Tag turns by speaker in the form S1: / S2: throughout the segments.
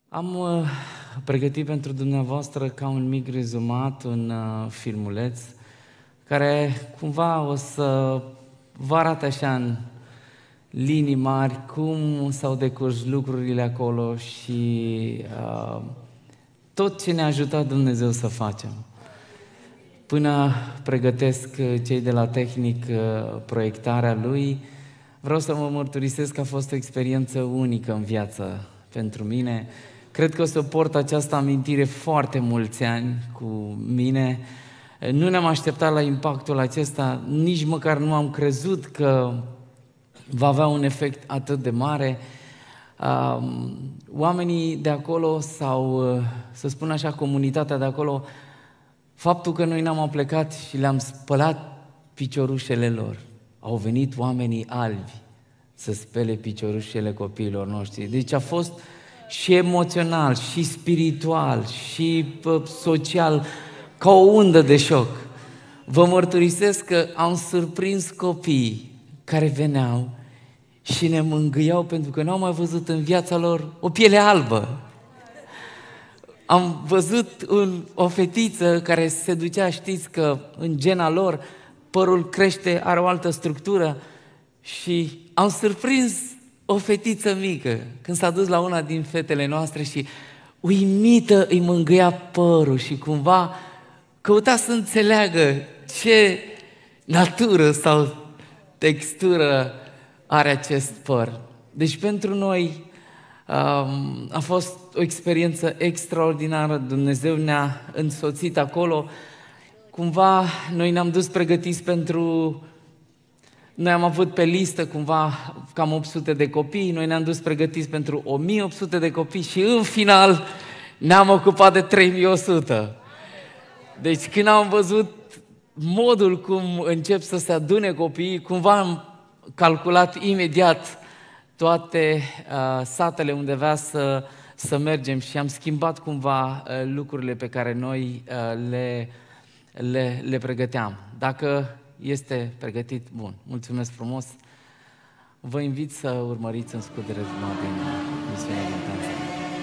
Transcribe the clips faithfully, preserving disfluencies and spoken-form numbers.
S1: Am uh, pregătit pentru dumneavoastră ca un mic rezumat un uh, filmuleț care cumva o să vă arate așa în linii mari cum s-au decurs lucrurile acolo și uh, tot ce ne-a ajutat Dumnezeu să facem. Până pregătesc cei de la tehnic uh, proiectarea lui, vreau să mă mărturisesc că a fost o experiență unică în viață pentru mine. Cred că o să port această amintire foarte mulți ani cu mine. Nu ne-am așteptat la impactul acesta, nici măcar nu am crezut că va avea un efect atât de mare. Oamenii de acolo sau, să spun așa, comunitatea de acolo, faptul că noi ne-am aplecat și le-am spălat piciorușele lor. Au venit oamenii albi să spele piciorușele copiilor noștri. Deci a fost și emoțional, și spiritual, și social, ca o undă de șoc. Vă mărturisesc că am surprins copiii care veneau și ne mângâiau pentru că n-au mai văzut în viața lor o piele albă. Am văzut un, o fetiță care se ducea, știți că în gena lor părul crește, are o altă structură, și am surprins o fetiță mică când s-a dus la una din fetele noastre și uimită îi mângâia părul și cumva căuta să înțeleagă ce natură sau textură are acest păr. Deci pentru noi um, a fost o experiență extraordinară. Dumnezeu ne-a însoțit acolo. Cumva noi ne-am dus pregătiți pentru... Noi am avut pe listă cumva cam opt sute de copii, noi ne-am dus pregătiți pentru o mie opt sute de copii și în final ne-am ocupat de trei mii o sută. Deci când am văzut modul cum încep să se adune copiii, cumva am calculat imediat toate uh, satele unde avea să, să mergem și am schimbat cumva uh, lucrurile pe care noi uh, le, le, le pregăteam. Dacă este pregătit, bun, mulțumesc frumos. Vă invit să urmăriți în scurt de rezumat din misiunea din Tanzania.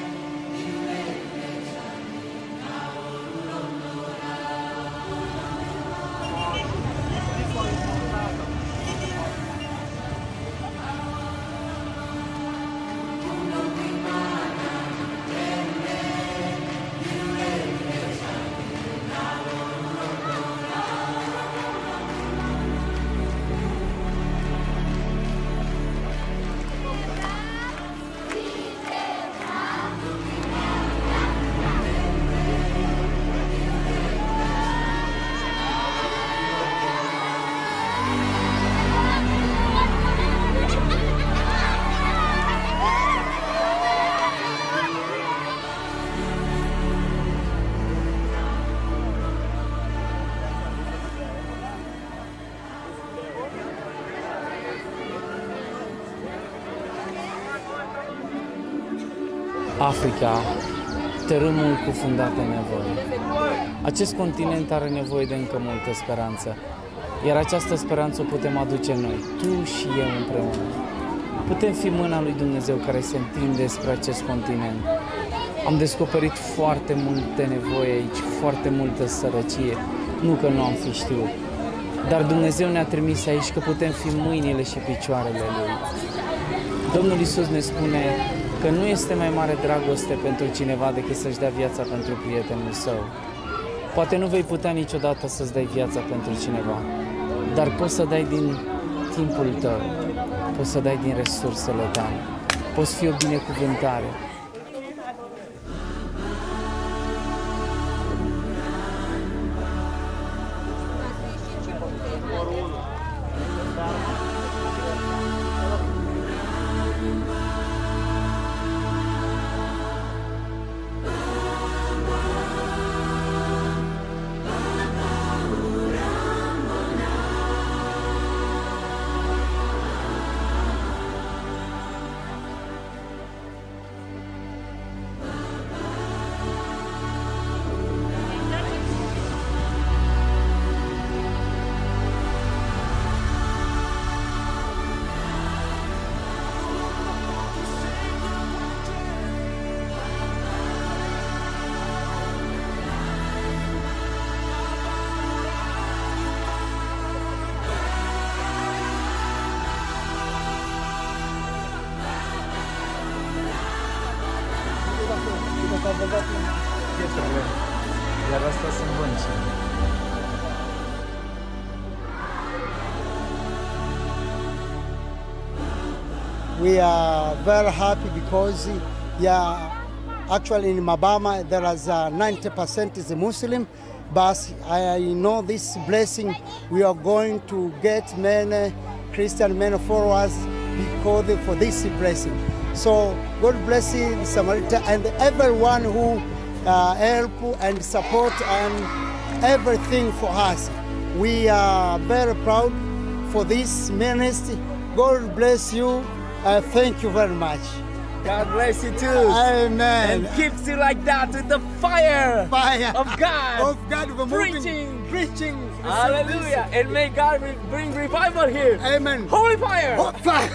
S1: Africa, tărâmul cufundat în nevoie. Acest continent are nevoie de încă multă speranță, iar această speranță o putem aduce noi, tu și eu împreună. Putem fi mâna lui Dumnezeu care se întinde spre acest continent. Am descoperit foarte multe nevoi aici, foarte multă sărăcie, nu că nu am fi știut, dar Dumnezeu ne-a trimis aici că putem fi mâinile și picioarele Lui. Domnul Iisus ne spune că nu este mai mare dragoste pentru cineva decât să-și dea viața pentru prietenul său. Poate nu vei putea niciodată să-ți dai viața pentru cineva, dar poți să dai din timpul tău, poți să dai din resursele tale, poți fi o binecuvântare.
S2: s-au băgat în pietrele, iar astea sunt băncile. We are very happy because, yeah, actually in Mabama there is uh, ninety percent is a Muslim, but I know this blessing we are going to get many Christian men followers because for this blessing. So God bless you, Samaritan, and everyone who uh, help and support and everything for us. We are very proud for this ministry. God bless you. Uh, thank you very much.
S3: God bless you too.
S2: Amen.
S3: And keeps you like that with the fire,
S2: Fire
S3: of God.
S2: Of God, we're
S3: preaching,
S2: moving, preaching.
S3: Hallelujah. And may God re bring revival here.
S2: Amen.
S3: Holy fire.
S2: Holy fire.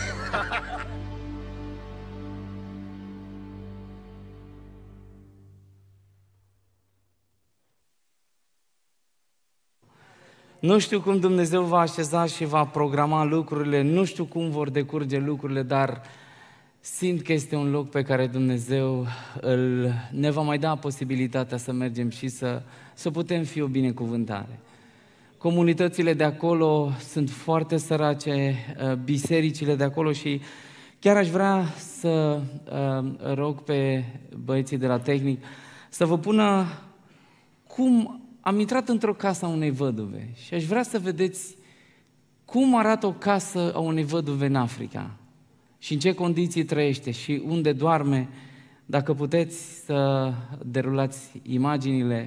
S1: Nu știu cum Dumnezeu va așeza și va programa lucrurile, nu știu cum vor decurge lucrurile, dar simt că este un loc pe care Dumnezeu îl, ne va mai da posibilitatea să mergem și să, să putem fi o binecuvântare. Comunitățile de acolo sunt foarte sărace, bisericile de acolo și chiar aș vrea să rog pe băieții de la tehnic să vă pună cum am intrat într-o casă a unei văduve și aș vrea să vedeți cum arată o casă a unei văduve în Africa și în ce condiții trăiește și unde doarme. Dacă puteți să derulați imaginile.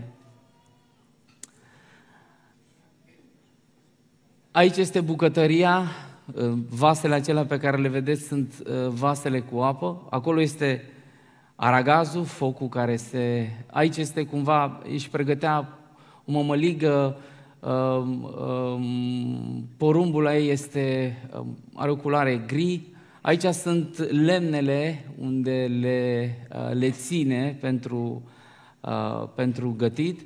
S1: Aici este bucătăria, vasele acelea pe care le vedeți sunt vasele cu apă. Acolo este aragazul, focul care se... Aici este cumva, își pregătea o mămăligă, porumbul la ei este, are o culoare gri. Aici sunt lemnele unde le, le ține pentru, pentru gătit.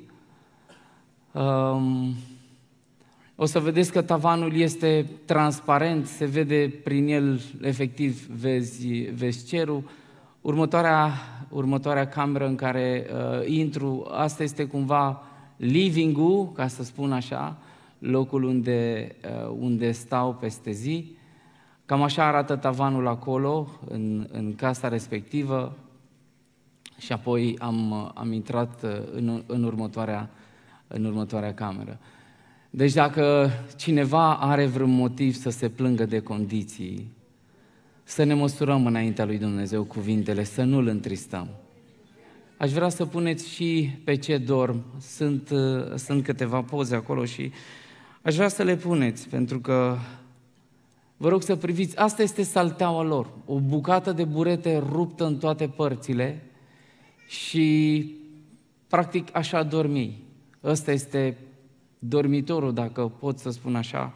S1: O să vedeți că tavanul este transparent, se vede prin el, efectiv, vezi, vezi cerul. Următoarea, următoarea cameră în care uh, intru, asta este cumva living-ul, ca să spun așa, locul unde, uh, unde stau peste zi. Cam așa arată tavanul acolo, în, în casa respectivă. Și apoi am, am intrat în, în, următoarea, în următoarea cameră. Deci dacă cineva are vreun motiv să se plângă de condiții, să ne măsurăm înaintea lui Dumnezeu cuvintele, să nu-L întristăm. Aș vrea să puneți și pe ce dorm. Sunt, sunt câteva poze acolo și aș vrea să le puneți, pentru că vă rog să priviți, asta este salteaua lor, o bucată de burete ruptă în toate părțile și practic așa dorm ei. Ăsta este dormitorul, dacă pot să spun așa,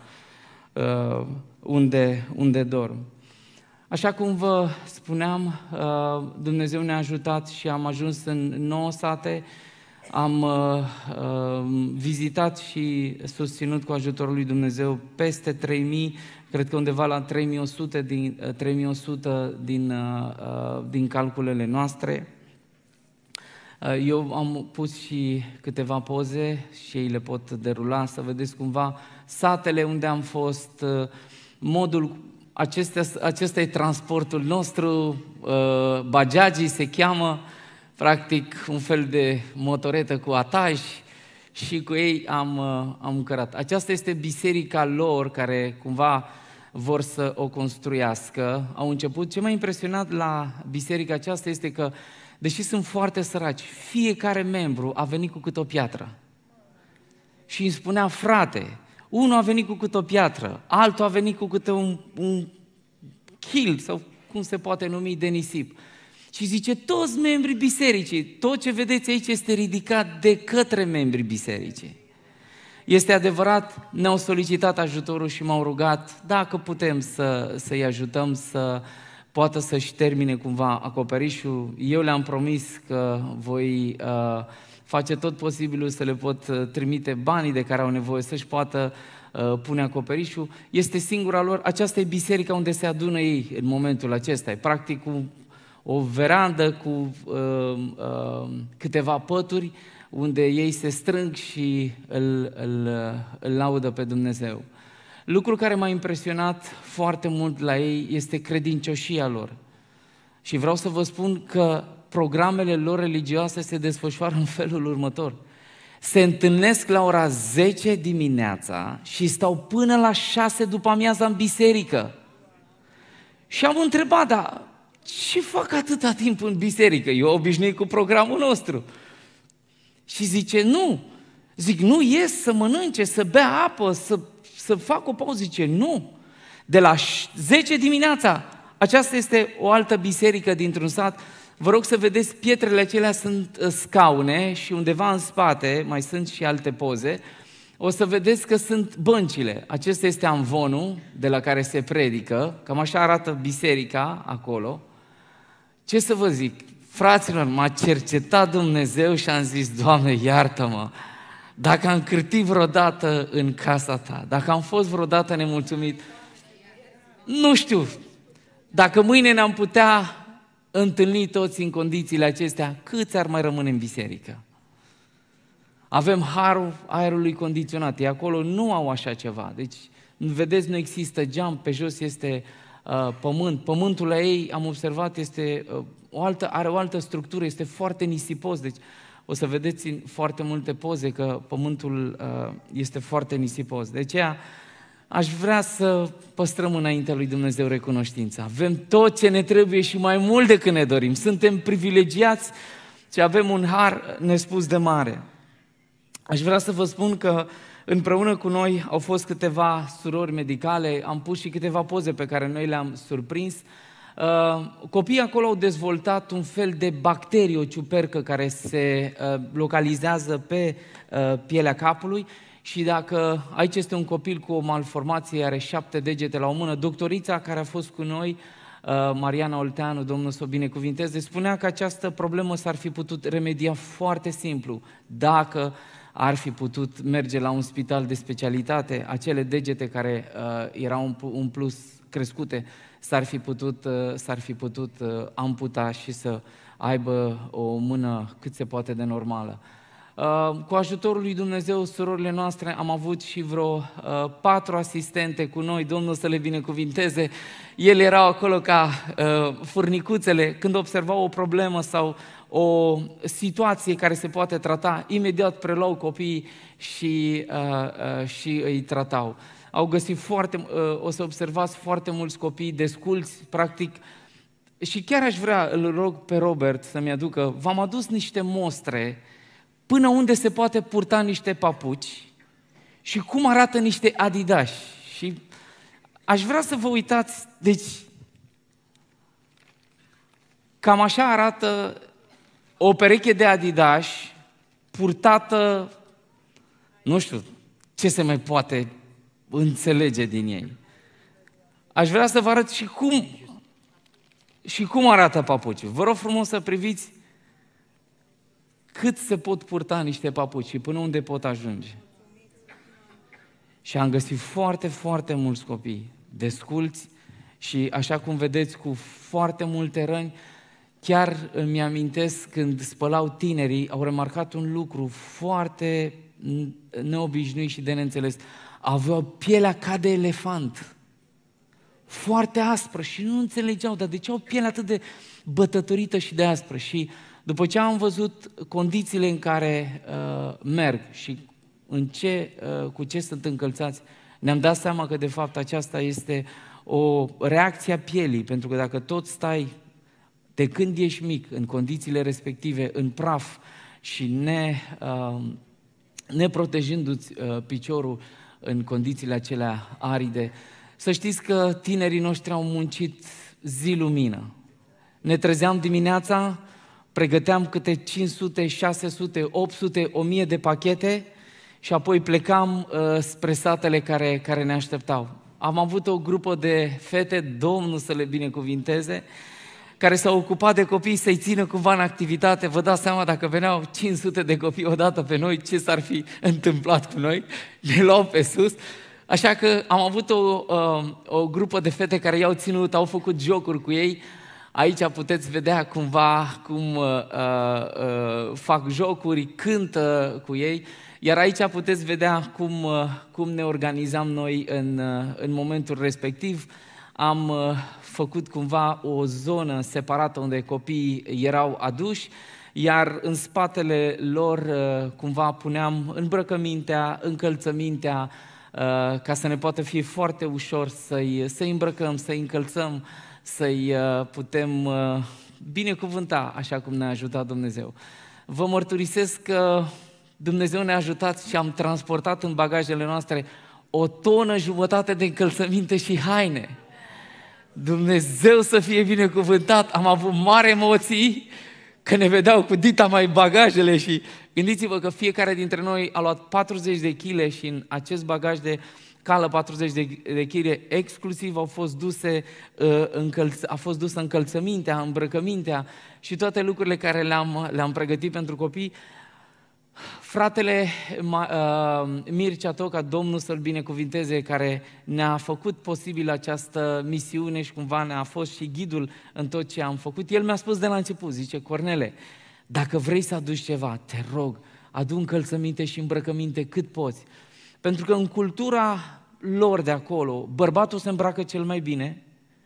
S1: unde, unde dorm. Așa cum vă spuneam, Dumnezeu ne-a ajutat și am ajuns în nouă sate, am vizitat și susținut cu ajutorul lui Dumnezeu peste trei mii, cred că undeva la trei mii o sută din, trei mii o sută din, din calculele noastre. Eu am pus și câteva poze și ei le pot derula, să vedeți cumva satele unde am fost, modul, acestea, acesta e transportul nostru, Bajajii se cheamă, practic un fel de motoretă cu ataj și cu ei am, am cărat. Aceasta este biserica lor care cumva vor să o construiască. Au început. Ce m-a impresionat la biserica aceasta este că, deși sunt foarte săraci, fiecare membru a venit cu câte o piatră. Și îmi spunea, frate, unul a venit cu câte o piatră, altul a venit cu câte un, un kil, sau cum se poate numi, de nisip. Și zice, toți membrii bisericii, tot ce vedeți aici este ridicat de către membrii bisericii. Este adevărat, ne-au solicitat ajutorul și m-au rugat dacă putem să, să-i ajutăm să poată să-și termine cumva acoperișul. Eu le-am promis că voi uh, face tot posibilul să le pot uh, trimite banii de care au nevoie să-și poată uh, pune acoperișul. Este singura lor, aceasta e biserica unde se adună ei în momentul acesta. E practic un, o verandă cu uh, uh, câteva pături unde ei se strâng și îl, îl, îl laudă pe Dumnezeu. Lucrul care m-a impresionat foarte mult la ei este credincioșia lor. Și vreau să vă spun că programele lor religioase se desfășoară în felul următor. Se întâlnesc la ora zece dimineața și stau până la șase după amiaza în biserică. Și am întrebat, dar ce fac atâta timp în biserică? Eu obișnuit cu programul nostru. Și zice, nu. Zic, nu ies să mănânce, să bea apă, să, să fac o pauză. Zice, nu. De la zece dimineața, aceasta este o altă biserică dintr-un sat. Vă rog să vedeți, pietrele acelea sunt scaune și undeva în spate mai sunt și alte poze. O să vedeți că sunt băncile. Acesta este amvonul de la care se predică. Cam așa arată biserica acolo. Ce să vă zic? Fraților, m-a cercetat Dumnezeu și am zis, Doamne, iartă-mă, dacă am cârtit vreodată în casa Ta, dacă am fost vreodată nemulțumit, nu știu, dacă mâine ne-am putea întâlni toți în condițiile acestea, câți ar mai rămâne în biserică? Avem harul aerului condiționat, ei acolo nu au așa ceva, deci, vedeți, nu există geam, pe jos este uh, pământ, pământul la ei, am observat, este... Uh, O altă, are o altă structură, este foarte nisipos, deci o să vedeți în foarte multe poze că pământul uh, este foarte nisipos. De aceea aș vrea să păstrăm înaintea lui Dumnezeu recunoștința. Avem tot ce ne trebuie și mai mult decât ne dorim. Suntem privilegiați și avem un har nespus de mare. Aș vrea să vă spun că împreună cu noi au fost câteva surori medicale, am pus și câteva poze pe care noi le-am surprins. Uh, copiii acolo au dezvoltat un fel de bacterie, o ciupercă care se uh, localizează pe uh, pielea capului și dacă aici este un copil cu o malformație, are șapte degete la o mână, doctorița care a fost cu noi, uh, Mariana Olteanu, Domnul să o binecuvinteze, spunea că această problemă s-ar fi putut remedia foarte simplu dacă ar fi putut merge la un spital de specialitate, acele degete care uh, erau un, un plus crescute, s-ar fi putut, s-ar fi putut amputa și să aibă o mână cât se poate de normală. Cu ajutorul lui Dumnezeu, surorile noastre, am avut și vreo patru asistente cu noi, Domnul să le binecuvinteze. Ele erau acolo ca furnicuțele, când observau o problemă sau o situație care se poate trata, imediat preluau copiii și, și îi tratau. Au găsit foarte, o să observați foarte mulți copii desculți, practic, și chiar aș vrea, îl rog pe Robert să-mi aducă, v-am adus niște mostre până unde se poate purta niște papuci și cum arată niște Adidas. Și aș vrea să vă uitați, deci, cam așa arată o pereche de Adidas purtată, nu știu ce se mai poate înțelege din ei. Aș vrea să vă arăt și cum, și cum arată papucii. Vă rog frumos să priviți cât se pot purta niște papuci și până unde pot ajunge. Și am găsit foarte, foarte mulți copii desculți și, așa cum vedeți, cu foarte multe răni. Chiar îmi amintesc când spălau tinerii, au remarcat un lucru foarte neobișnuit și de neînțeles. Aveau pielea ca de elefant, foarte aspră și nu înțelegeau, dar de ce au pielea atât de bătătorită și de aspră? Și după ce am văzut condițiile în care uh, merg și în ce, uh, cu ce sunt încălțați, ne-am dat seama că de fapt aceasta este o reacție a pielii, pentru că dacă tot stai de când ești mic, în condițiile respective, în praf și ne, uh, neprotejându-ți uh, piciorul în condițiile acelea aride, să știți că tinerii noștri au muncit zi lumină. Ne trezeam dimineața, pregăteam câte cinci sute, șase sute, opt sute, o mie de pachete și apoi plecam uh, spre satele care, care ne așteptau. Am avut o grupă de fete, Domnul să le binecuvinteze, care s-au ocupat de copii să-i țină cumva în activitate. Vă dați seama, dacă veneau cinci sute de copii odată pe noi, ce s-ar fi întâmplat cu noi? Ne luau pe sus. Așa că am avut o, o grupă de fete care i-au ținut, au făcut jocuri cu ei, Aici puteți vedea cumva cum uh, uh, fac jocuri, cântă cu ei, iar aici puteți vedea cum, uh, cum ne organizam noi în, uh, în momentul respectiv. Am uh, făcut cumva o zonă separată unde copiii erau aduși, iar în spatele lor uh, cumva puneam îmbrăcămintea, încălțămintea, uh, ca să ne poată fi foarte ușor să-i, să-i îmbrăcăm, să-i încălțăm, să-i uh, putem uh, binecuvânta așa cum ne-a ajutat Dumnezeu. Vă mărturisesc că Dumnezeu ne-a ajutat și am transportat în bagajele noastre o tonă jumătate de încălțăminte și haine. Dumnezeu să fie binecuvântat! Am avut mari emoții că ne vedeau cu dita mai bagajele și gândiți-vă că fiecare dintre noi a luat patruzeci de kilograme și în acest bagaj de cală patruzeci de kilograme exclusiv au fost duse, uh, încălț, a fost dusă încălțămintea, îmbrăcămintea și toate lucrurile care le-am, le-am pregătit pentru copii. Fratele uh, Mircea Toca, Domnul să-l binecuvinteze, care ne-a făcut posibil această misiune și cumva ne-a fost și ghidul în tot ce am făcut. El mi-a spus de la început, zice: Cornele, dacă vrei să aduci ceva, te rog, adu încălțăminte și îmbrăcăminte cât poți. Pentru că în cultura lor de acolo, bărbatul se îmbracă cel mai bine,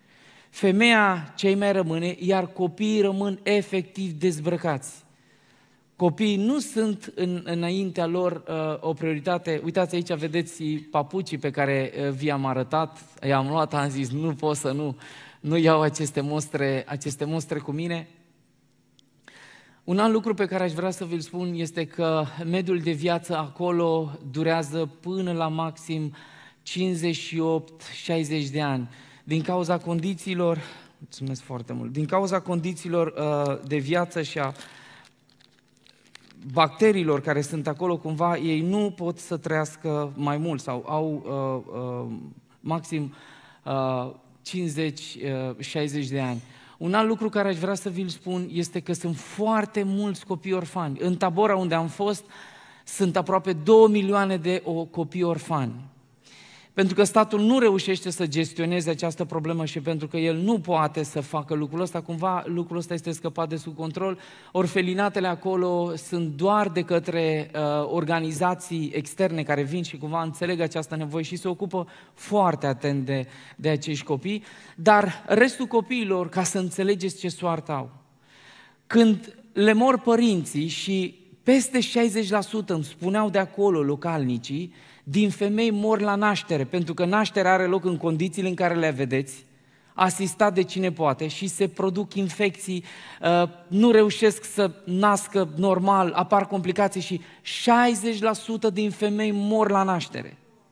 S1: femeia cei mai rămâne, iar copiii rămân efectiv dezbrăcați. Copiii nu sunt în, înaintea lor uh, o prioritate. Uitați, aici vedeți papucii pe care uh, vi-am arătat. I-am luat, am zis, nu pot să nu, nu iau aceste mostre, aceste mostre cu mine. Un alt lucru pe care aș vrea să vi-l spun este că mediul de viață acolo durează până la maxim cincizeci și opt șaizeci de ani. Din cauza condițiilor, mulțumesc foarte mult, din cauza condițiilor uh, de viață și a bacteriilor care sunt acolo, cumva, ei nu pot să trăiască mai mult sau au uh, uh, maxim uh, cincizeci șaizeci de ani. Un alt lucru care aș vrea să vi-l spun este că sunt foarte mulți copii orfani. În Tabora, unde am fost, sunt aproape două milioane de copii orfani. Pentru că statul nu reușește să gestioneze această problemă și pentru că el nu poate să facă lucrul ăsta, cumva lucrul ăsta este scăpat de sub control. Orfelinatele acolo sunt doar de către uh, organizații externe care vin și cumva înțeleg această nevoie și se ocupă foarte atent de, de acești copii, dar restul copiilor, ca să înțelegeți ce soartă au, când le mor părinții și peste șaizeci la sută îmi spuneau de acolo localnicii, din femei mor la naștere, pentru că nașterea are loc în condițiile în care le vedeți, asistat de cine poate și se produc infecții, nu reușesc să nască normal, apar complicații și șaizeci la sută din femei mor la naștere.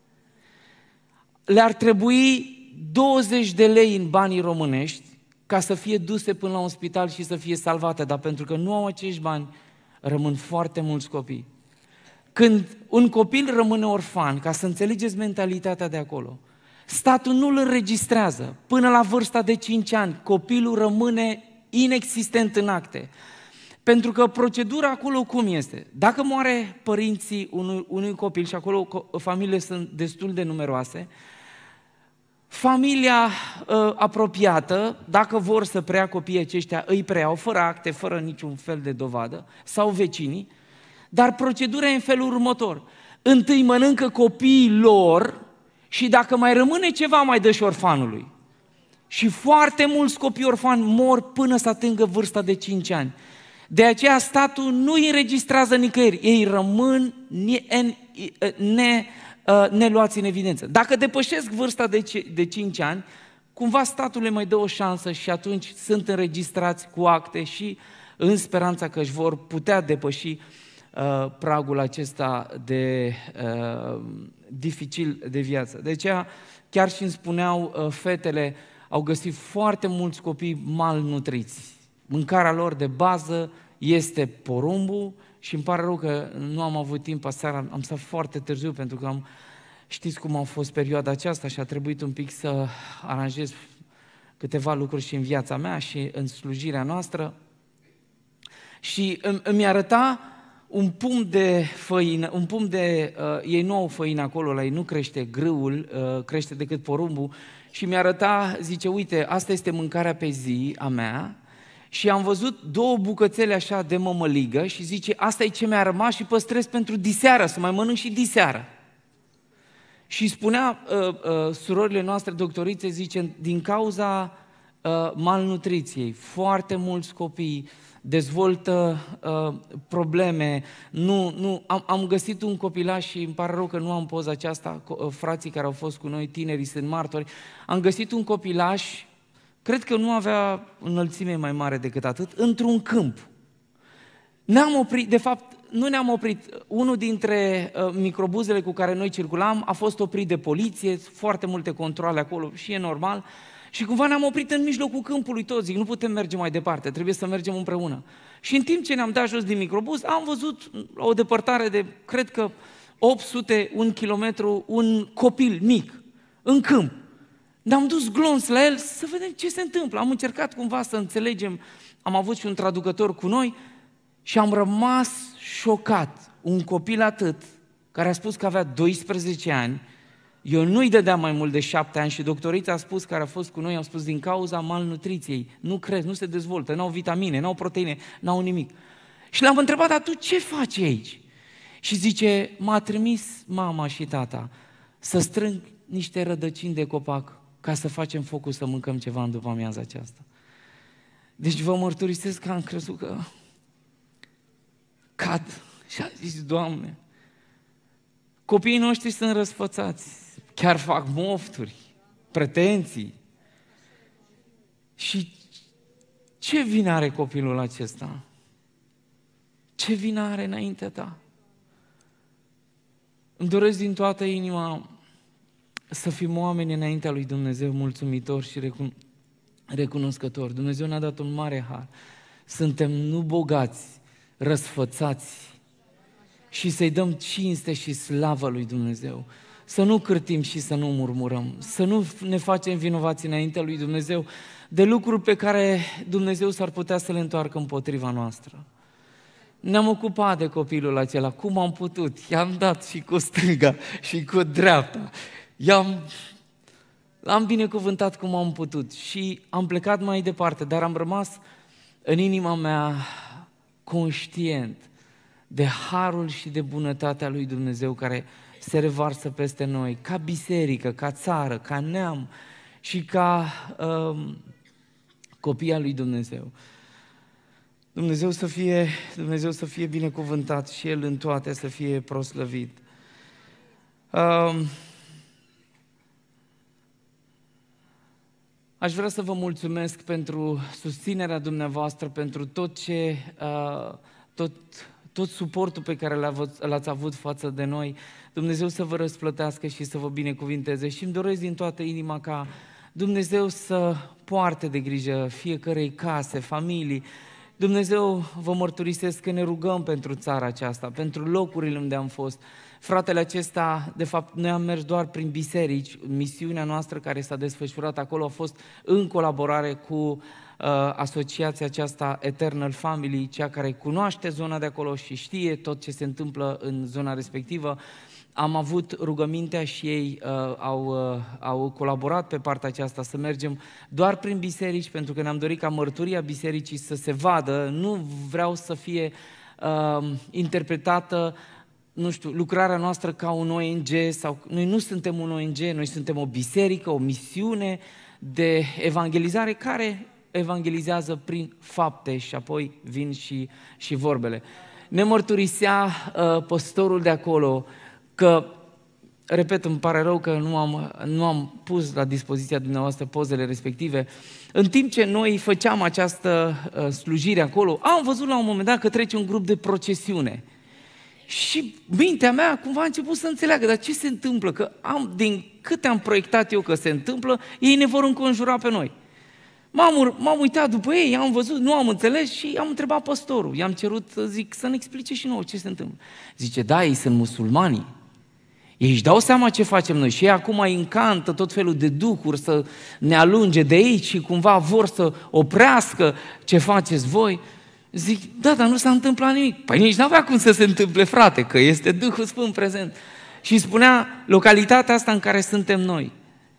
S1: Le-ar trebui douăzeci de lei în banii românești ca să fie duse până la un spital și să fie salvate, dar pentru că nu au acești bani, rămân foarte mulți copii. Când un copil rămâne orfan, ca să înțelegeți mentalitatea de acolo, statul nu îl înregistrează. Până la vârsta de cinci ani, copilul rămâne inexistent în acte. Pentru că procedura acolo cum este? Dacă moare părinții unui, unui copil, și acolo familiile sunt destul de numeroase, familia uh, apropiată, dacă vor să preia copiii aceștia, îi preiau fără acte, fără niciun fel de dovadă, sau vecinii. Dar procedura e în felul următor. Întâi mănâncă copiii lor și dacă mai rămâne ceva, mai dă și orfanului. Și foarte mulți copii orfani mor până să atingă vârsta de cinci ani. De aceea statul nu îi înregistrează nicăieri. Ei rămân ne, neluați în evidență. Dacă depășesc vârsta de cinci ani, cumva statul le mai dă o șansă și atunci sunt înregistrați cu acte și în speranța că își vor putea depăși Uh, pragul acesta de uh, dificil de viață. De aceea, chiar și îmi spuneau uh, fetele, au găsit foarte mulți copii malnutriți. Mâncarea lor de bază este porumbul și îmi pare rău că nu am avut timp aseară, am stat foarte târziu pentru că am, știți cum a fost perioada aceasta și a trebuit un pic să aranjez câteva lucruri și în viața mea și în slujirea noastră. Și îmi, îmi arăta un pumn de făină, un pumn de, uh, ei nu au făină acolo, la ei nu crește grâul, uh, crește decât porumbul și mi-arăta, zice, uite, asta este mâncarea pe zi a mea și am văzut două bucățele așa de mămăligă și zice, asta e ce mi-a rămas și păstrez pentru diseară, să mai mănânc și diseară. Și spunea, uh, uh, surorile noastre doctorițe, zice, din cauza uh, malnutriției, foarte mulți copii dezvoltă uh, probleme. Nu, nu, am, am găsit un copilaș și îmi pare rău că nu am poza aceasta, uh, frații care au fost cu noi, tinerii, sunt martori. Am găsit un copilaș, cred că nu avea înălțime mai mare decât atât, într-un câmp. Ne-am oprit, de fapt, nu ne-am oprit. Unul dintre uh, microbuzele cu care noi circulam a fost oprit de poliție, foarte multe controale acolo și e normal. Și cumva ne-am oprit în mijlocul câmpului tot, zic, nu putem merge mai departe, trebuie să mergem împreună. Și în timp ce ne-am dat jos din microbuz, am văzut la o depărtare de, cred că, opt sute, un kilometru, un copil mic, în câmp. Ne-am dus glonț la el să vedem ce se întâmplă. Am încercat cumva să înțelegem, am avut și un traducător cu noi și am rămas șocat. Un copil atât, care a spus că avea doisprezece ani, eu nu-i dădeam mai mult de șapte ani și doctorița a spus, care a fost cu noi, a spus din cauza malnutriției, nu cresc, nu se dezvoltă, n-au vitamine, n-au proteine, n-au nimic. Și l-am întrebat, dar tu ce faci aici? Și zice, m-a trimis mama și tata să strâng niște rădăcini de copac ca să facem focul să mâncăm ceva în după amiaza aceasta. Deci vă mărturisesc că am crezut că cad și a zis, Doamne, copiii noștri sunt răsfățați, chiar fac mofturi, pretenții. Și ce vină are copilul acesta? Ce vină are înaintea ta? Îmi doresc din toată inima să fim oameni înaintea lui Dumnezeu mulțumitori și recun- recunoscători. Dumnezeu ne-a dat un mare har. Suntem nu bogați, răsfățați și să-i dăm cinste și slavă lui Dumnezeu. Să nu cârtim și să nu murmurăm, să nu ne facem vinovați înaintea lui Dumnezeu de lucruri pe care Dumnezeu s-ar putea să le întoarcă împotriva noastră. Ne-am ocupat de copilul acela, cum am putut, i-am dat și cu stânga și cu dreapta, i-am am binecuvântat cum am putut și am plecat mai departe, dar am rămas în inima mea conștient de harul și de bunătatea lui Dumnezeu care se revarsă peste noi, ca biserică, ca țară, ca neam și ca um, copii al lui Dumnezeu. Dumnezeu să fie, Dumnezeu să fie binecuvântat și El în toate să fie proslăvit. Um, aș vrea să vă mulțumesc pentru susținerea dumneavoastră, pentru tot ce, uh, tot, tot suportul pe care l-ați avut față de noi. Dumnezeu să vă răsplătească și să vă binecuvinteze și îmi doresc din toată inima ca Dumnezeu să poarte de grijă fiecărei case, familii. Dumnezeu, vă mărturisesc că ne rugăm pentru țara aceasta, pentru locurile unde am fost. Fratele acesta, de fapt, noi am mers doar prin biserici. Misiunea noastră care s-a desfășurat acolo a fost în colaborare cu uh, asociația aceasta Eternal Family, cea care cunoaște zona de acolo și știe tot ce se întâmplă în zona respectivă. Am avut rugămintea și ei uh, au, uh, au colaborat pe partea aceasta să mergem doar prin biserici, pentru că ne-am dorit ca mărturia bisericii să se vadă. Nu vreau să fie uh, interpretată, nu știu, lucrarea noastră ca un O N G sau noi nu suntem un O N G, noi suntem o biserică, o misiune de evangelizare care evangelizează prin fapte și apoi vin și, și vorbele. Ne mărturisea uh, păstorul de acolo că, repet, îmi pare rău că nu am, nu am pus la dispoziția dumneavoastră pozele respective. În timp ce noi făceam această uh, slujire acolo, am văzut la un moment dat că trece un grup de procesiune. Și mintea mea cumva a început să înțeleagă, dar ce se întâmplă? Că am, din câte am proiectat eu că se întâmplă, ei ne vor înconjura pe noi. M-am, m-am uitat după ei, am văzut, nu am înțeles și am întrebat păstorul. I-am cerut, zic, să ne explice și nouă ce se întâmplă. Zice, da, ei sunt musulmani. Ei își dau seama ce facem noi și ei acum îi încantă tot felul de duhuri să ne alunge de aici și cumva vor să oprească ce faceți voi. Zic, da, dar nu s-a întâmplat nimic. Păi nici n-avea cum să se întâmple, frate, că este Duhul Sfânt prezent. Și spunea, localitatea asta în care suntem noi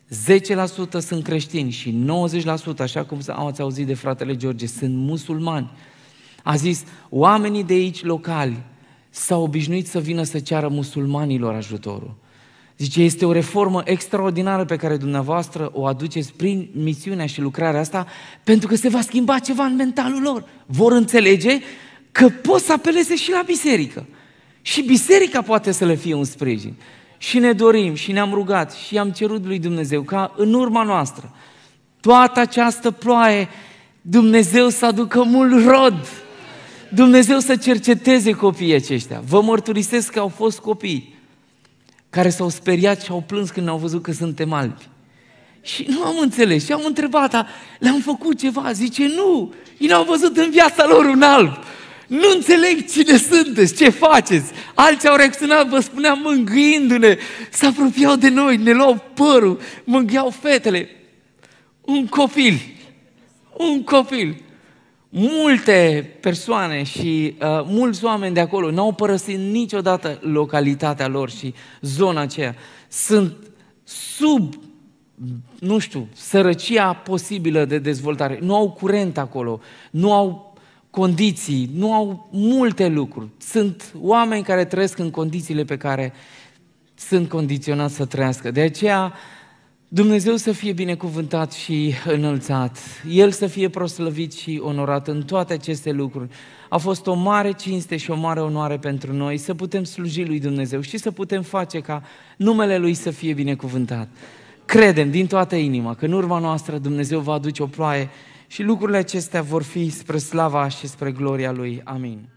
S1: zece la sută sunt creștini și nouăzeci la sută, așa cum ați auzit de fratele George, sunt musulmani. A zis, oamenii de aici locali s-au obișnuit să vină să ceară musulmanilor ajutorul. Zice, este o reformă extraordinară pe care dumneavoastră o aduceți prin misiunea și lucrarea asta, pentru că se va schimba ceva în mentalul lor. Vor înțelege că pot să apeleze și la biserică. Și biserica poate să le fie un sprijin. Și ne dorim și ne-am rugat și am cerut lui Dumnezeu ca în urma noastră toată această ploaie Dumnezeu să aducă mult rod. Dumnezeu să cerceteze copiii aceștia. Vă mărturisesc că au fost copii care s-au speriat și au plâns când au văzut că suntem albi. Și nu am înțeles și am întrebat, dar le-am făcut ceva? Zice, nu, ei n-au văzut în viața lor un alb. Nu înțeleg cine sunteți, ce faceți. Alții au reacționat, vă spuneam, mângâindu-ne, se apropiau de noi, ne luau părul, mângâiau fetele. Un copil, un copil. Multe persoane și uh, mulți oameni de acolo n-au părăsit niciodată localitatea lor și zona aceea. Sunt sub, nu știu, sărăcia posibilă de dezvoltare. Nu au curent acolo, nu au condiții, nu au multe lucruri. Sunt oameni care trăiesc în condițiile pe care sunt condiționați să trăiască. De aceea, Dumnezeu să fie binecuvântat și înălțat, El să fie proslăvit și onorat în toate aceste lucruri. A fost o mare cinste și o mare onoare pentru noi să putem sluji lui Dumnezeu și să putem face ca numele Lui să fie binecuvântat. Credem din toată inima că în urma noastră Dumnezeu va aduce o ploaie și lucrurile acestea vor fi spre slava și spre gloria Lui. Amin.